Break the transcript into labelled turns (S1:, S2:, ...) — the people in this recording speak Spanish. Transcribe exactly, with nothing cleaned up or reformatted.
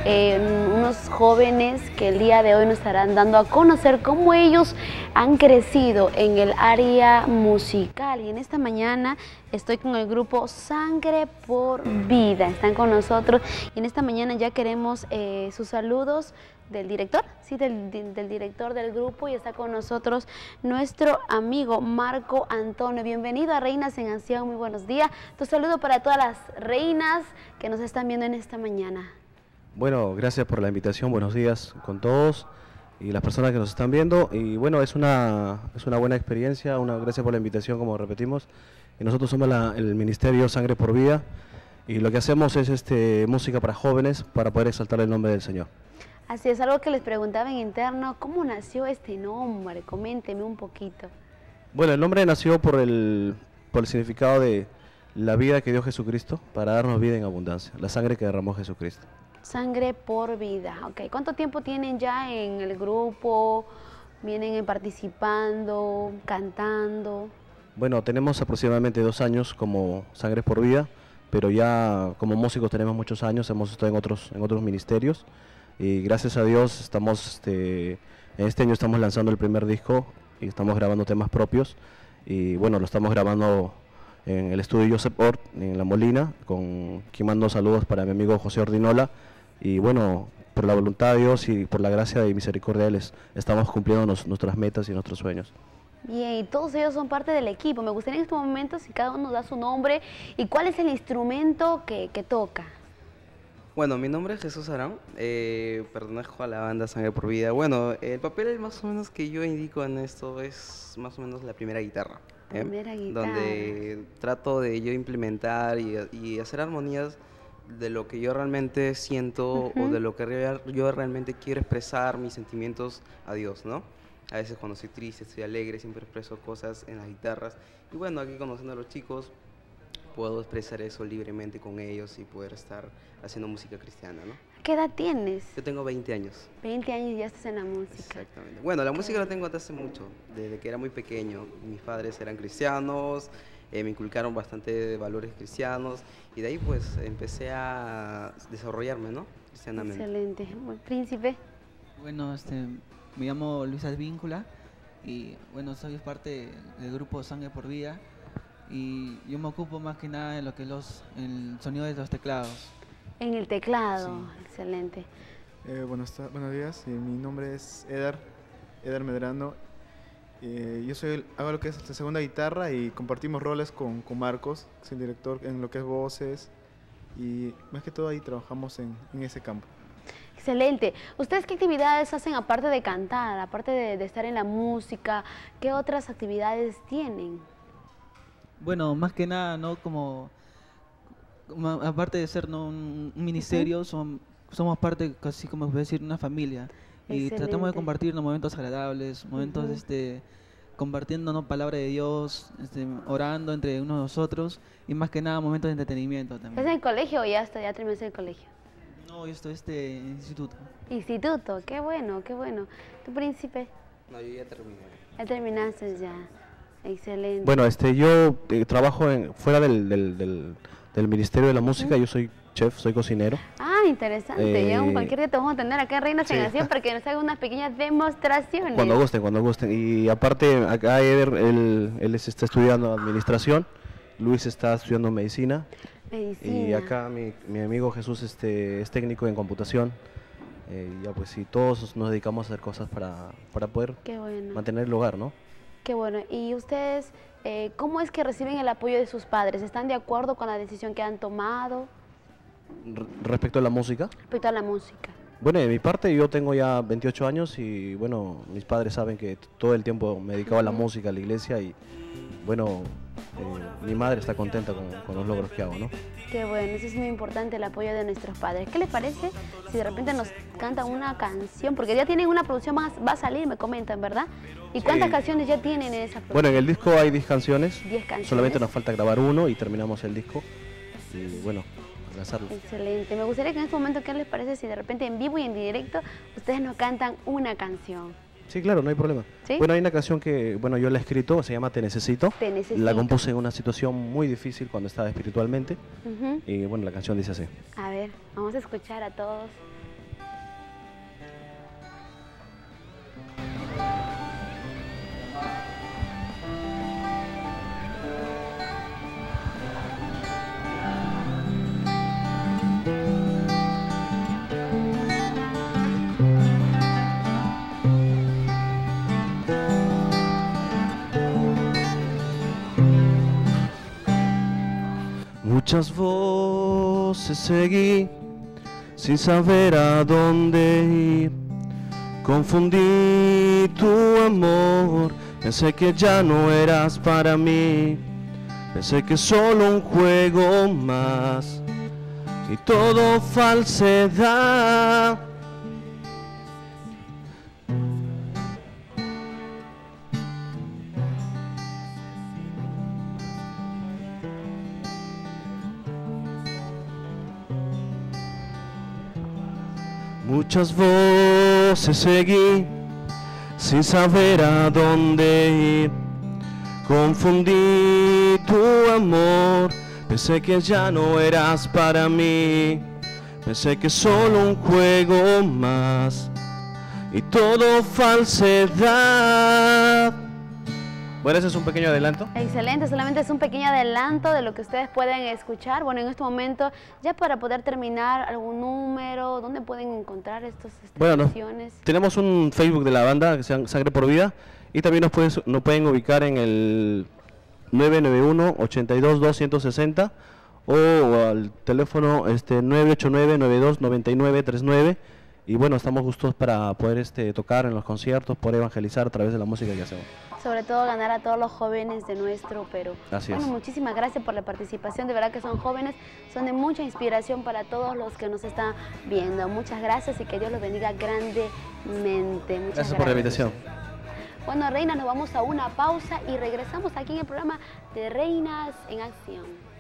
S1: eh, unos jóvenes que el día de hoy nos estarán dando a conocer cómo ellos han crecido en el área musical. Y en esta mañana estoy con el grupo Sangre por Vida, están con nosotros y en esta mañana ya queremos eh, sus saludos del director, sí, del, del director del grupo, y está con nosotros nuestro amigo Marco Antonio. Bienvenido a Reinas en Acción, muy buenos días. Tu saludo para todas las reinas que nos están viendo en esta mañana.
S2: Bueno, gracias por la invitación, buenos días con todos y las personas que nos están viendo. Y bueno, es una, es una buena experiencia, una, gracias por la invitación, como repetimos. Y nosotros somos la, el Ministerio Sangre por Vida y lo que hacemos es este, música para jóvenes para poder exaltar el nombre del Señor.
S1: Así es, algo que les preguntaba en interno, ¿cómo nació este nombre? Coménteme un poquito.
S2: Bueno, el nombre nació por el, por el significado de la vida que dio Jesucristo para darnos vida en abundancia, la sangre que derramó Jesucristo.
S1: Sangre por Vida, ok. ¿Cuánto tiempo tienen ya en el grupo? ¿Vienen participando, cantando?
S2: Bueno, tenemos aproximadamente dos años como Sangre por Vida, pero ya como músicos tenemos muchos años, hemos estado en otros, en otros ministerios. Y gracias a Dios estamos, este, en este año estamos lanzando el primer disco y estamos grabando temas propios. Y bueno, lo estamos grabando en el estudio Joseph Ort, en La Molina, con quien mando saludos para mi amigo José Ordinola. Y bueno, por la voluntad de Dios y por la gracia y misericordia de Él, estamos cumpliendo nos, nuestras metas y nuestros sueños.
S1: Bien, y todos ellos son parte del equipo. Me gustaría en estos momentos si cada uno nos da su nombre y cuál es el instrumento que, que toca.
S3: Bueno, mi nombre es Jesús Arán, eh, pertenezco a la banda Sangre por Vida. Bueno, el papel más o menos que yo indico en esto es más o menos la primera guitarra. ¿eh?
S1: Primera guitarra.
S3: Donde trato de yo implementar y, y hacer armonías de lo que yo realmente siento uh-huh. o de lo que real, yo realmente quiero expresar mis sentimientos a Dios, ¿no? A veces cuando estoy triste, estoy alegre, siempre expreso cosas en las guitarras. Y bueno, aquí conociendo a los chicos, puedo expresar eso libremente con ellos y poder estar haciendo música cristiana, ¿no?
S1: ¿Qué edad tienes?
S3: Yo tengo veinte años.
S1: veinte años y ya estás en la música.
S3: Exactamente. Bueno, la música la tengo desde hace mucho, desde que era muy pequeño. Mis padres eran cristianos, eh, me inculcaron bastante valores cristianos y de ahí pues empecé a desarrollarme, ¿no? Cristianamente.
S1: Excelente. Buen príncipe.
S4: Bueno, este, me llamo Luis Advíncula y bueno, soy parte del grupo Sangre por Vida. Y yo me ocupo más que nada de lo que es los, el sonido de los teclados.
S1: En el teclado, sí. Excelente.
S5: Eh, buenos, buenos días, eh, mi nombre es Eder, Eder Medrano. Eh, yo soy el, hago lo que es la segunda guitarra y compartimos roles con, con Marcos, que es el director en lo que es voces. Y más que todo ahí trabajamos en, en ese campo.
S1: Excelente. ¿Ustedes qué actividades hacen aparte de cantar, aparte de, de estar en la música? ¿Qué otras actividades tienen?
S4: Bueno, más que nada, ¿no? Como, como aparte de ser ¿no? un, un ministerio, uh-huh. son, somos parte, casi como decir, una familia.
S1: Excelente.
S4: Y tratamos de compartir ¿no? momentos agradables, momentos uh-huh. este, compartiendo ¿no? palabra de Dios, este, orando entre unos nosotros y más que nada momentos de entretenimiento también.
S1: ¿Estás en el colegio o ya, está, ya terminaste el colegio?
S4: No, yo estoy este instituto.
S1: Instituto, qué bueno, qué bueno. ¿Tu príncipe?
S3: No, yo ya terminé.
S1: Ya terminaste ya. Excelente.
S2: Bueno, este, yo eh, trabajo en, fuera del, del, del, del Ministerio de la Música, uh-huh. yo soy chef, soy cocinero.
S1: Ah, interesante.
S2: Eh,
S1: ya cualquier día te vamos a tener acá en Reinas sí. en Acción para que nos haga unas pequeñas demostraciones.
S2: Cuando gusten, cuando gusten. Y aparte, acá Eder, él, él está estudiando Administración, Luis está estudiando Medicina.
S1: Medicina.
S2: Y acá mi, mi amigo Jesús este, es técnico en computación. Eh, ya pues sí, todos nos dedicamos a hacer cosas para, para poder
S1: bueno.
S2: mantener el hogar, ¿no?
S1: Qué bueno. ¿Y ustedes eh, cómo es que reciben el apoyo de sus padres? ¿Están de acuerdo con la decisión que han tomado?
S2: R respecto a la música.
S1: Respecto a la música.
S2: Bueno, de mi parte yo tengo ya veintiocho años y bueno, mis padres saben que todo el tiempo me dedicaba a la música, a la iglesia y bueno, eh, mi madre está contenta con, con los logros que hago, ¿no?
S1: Qué bueno, eso es muy importante, el apoyo de nuestros padres. ¿Qué les parece si de repente nos cantan una canción? Porque ya tienen una producción más, va a salir, me comentan, ¿verdad? ¿Y cuántas sí. canciones ya tienen en esa producción?
S2: Bueno, en el disco hay diez canciones.
S1: diez canciones.
S2: Solamente nos falta grabar uno y terminamos el disco. Y bueno, lanzarlo.
S1: Excelente. Me gustaría que en este momento, ¿qué les parece si de repente en vivo y en directo ustedes nos cantan una canción?
S2: Sí, claro, no hay problema.
S1: ¿Sí?
S2: Bueno, hay una canción que, bueno, yo la he escrito, se llama Te Necesito.
S1: Te Necesito.
S2: La compuse en una situación muy difícil cuando estaba espiritualmente.
S1: Uh-huh.
S2: Y bueno, la canción dice así.
S1: A ver, vamos a escuchar a todos.
S2: Muchas voces seguí sin saber a dónde ir. Confundí tu amor, pensé que ya no eras para mí. Pensé que solo un juego más y todo falsedad. Muchas voces seguí sin saber a dónde ir. Confundí tu amor, pensé que ya no eras para mí. Pensé que solo un juego más y todo falsedad. Bueno, ese es un pequeño adelanto.
S1: Excelente, solamente es un pequeño adelanto de lo que ustedes pueden escuchar. Bueno, en este momento, ya para poder terminar, algún número, ¿dónde pueden encontrar estos, estas
S2: Bueno,
S1: canciones?
S2: Tenemos un Facebook de la banda que se llama Sangre por Vida y también nos, pueden, nos pueden ubicar en el nueve nueve uno, ochenta y dos, doscientos sesenta o al teléfono este, nueve ocho nueve, noventa y dos, noventa y nueve, treinta y nueve. Y bueno, estamos gustos para poder este, tocar en los conciertos, poder evangelizar a través de la música que hacemos.
S1: Sobre todo ganar a todos los jóvenes de nuestro Perú.
S2: Así
S1: bueno,
S2: es.
S1: muchísimas gracias por la participación, de verdad que son jóvenes, son de mucha inspiración para todos los que nos están viendo. Muchas gracias y que Dios los bendiga grandemente. Muchas
S2: Gracias,
S1: gracias
S2: por la invitación.
S1: Bueno, Reina, nos vamos a una pausa y regresamos aquí en el programa de Reinas en Acción.